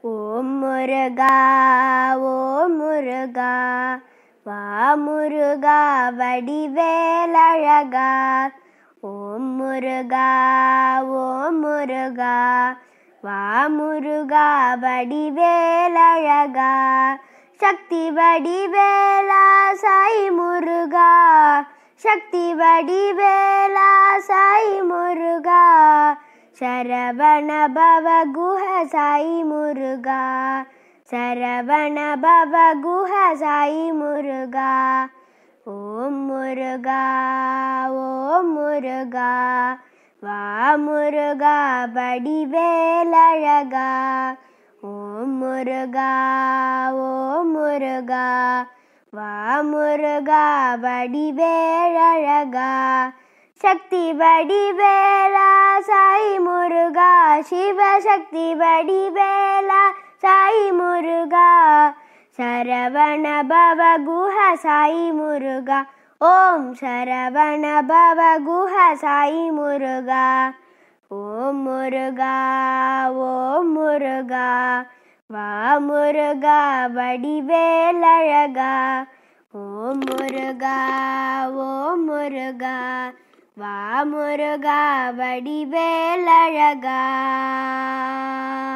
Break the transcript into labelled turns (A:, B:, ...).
A: ஓம் முருகா ஓம் முருகா வா முருகா வடிவேலழகா. ஓம் முருகா ஓம் முருகா வா முருகா வடிவேலழகா. சக்தி வடிவேலா சாய் முருகா, சக்தி வடிவேலா சாய் முருகா. சரவண பவ குஹ சாய் முருகா, சரவண பவ குஹ சாய் முருகா. ஓம் முருகா ஓம் முருகா வா முருகா வடிவேலழகா. ஓம் முருகா ஓம் முருகா வா முருகா வடிவேலழகா. சக்தி வடிவேலா சாய் முருகா, சிவசக்தி வடிவேலா சாய் முருகா. சரவண பவ குஹ சாய் முருகா, ஓம் சரவண பவ குஹ சாய் முருகா. ஓம் முருகா ஓம் முருகா வா முருகா வடிவேலழகா. ஓம் முருகா ஓம் முருகா வா முருகா வடிவேலழகா.